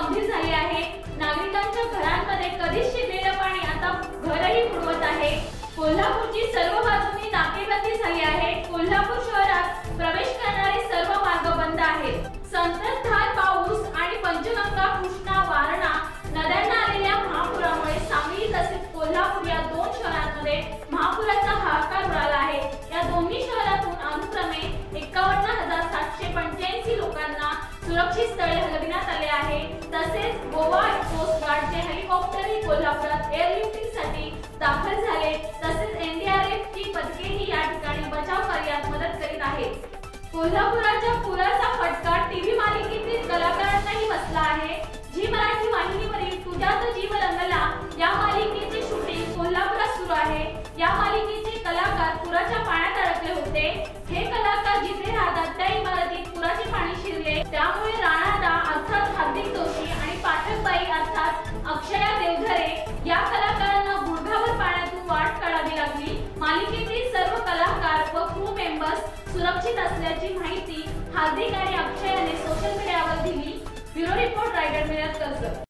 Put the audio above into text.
गंभीर झाली आहे। नागरिकांच्या घरांमध्ये कधीच शिरलेलं पाणी आता घरही बुडवत आहे। कोल्हापूरची सर्व बाजूंनी नाकेबंदी झाली आहे। कोल्हापूर शहरात प्रवेश करणारे सर्व मार्ग बंद आहेत। संततधार पाऊस आणि पंचगंगा, कृष्णा, वारणा नद्यांना आलेल्या महापुरामुळे सांगली तसेच कोल्हापूर या दोन शहरांमध्ये महापुराचा हाहाकार उडाला आहे। या दोन्ही शहरातून अनुक्रमे 51,785 लोकांना सुरक्षित स्थळी हलविण्यात आले आहे। तसेच गोवा कोस्ट गार्डचे हेलिकॉप्टरही कोल्हापुरात एअरलिफ्टिंगसाठी दाखल झाले। तसेच NDRF ची पथकेही या ठिकाणी बचाव कार्यात मदत करीत आहेत। कोल्हापुराच्या पुराचा फटका टीव्ही मालिकेतील कलाकारांनाही बसला आहे। झी मराठी वाहिनीवरील तुझ्यात जीव रंगला या मालिकेचे शूटिंग कोल्हापुरात सुरू आहे। या मालिकेचे कलाकार पुराच्या पाण्यात अडकले होते। हे कलाकार जिथे राहतात त्या इमारतीत पुराचे पाणी शिरले, त्यामुळे राणादा अर्थात हार्दिक जोशी आणि पाठकबाई अर्थात अक्षया देवधरे या कलाकारांना गुडघाभर पाण्यातून वाट काढावी लागली। मालिकेतील सर्व कलाकार व क्रू मेंबर्स सुरक्षित असल्याची माहिती हार्दिक आणि अक्षयाने सोशल मीडियावर दिली। Bureau report Raigad Miraj Karjat.